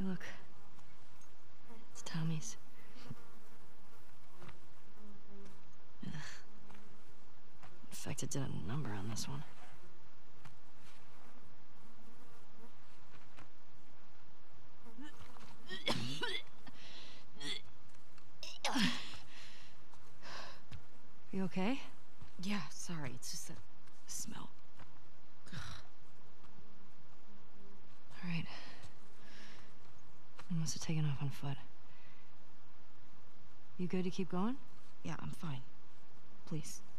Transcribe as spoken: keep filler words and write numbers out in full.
Hey, look. It's Tommy's. Ugh. Infected did a number on this one. You okay? Yeah, sorry. It's just the smell. Ugh. All right. I must have taken off on foot. You good to keep going? Yeah, I'm fine. Please.